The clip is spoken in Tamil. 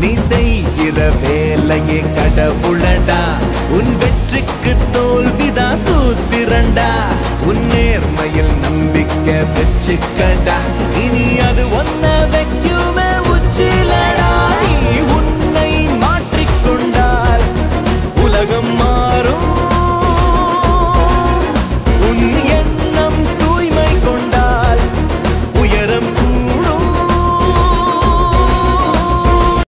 நீ செய்கிற வேலையே கடவுளடா உன் வெற்றிக்கு தோல்விதான் சூத்திரண்டா உன் நேர்மையில் நம்பிக்கை வச்சுக்கடா இனி அது ஒன்ன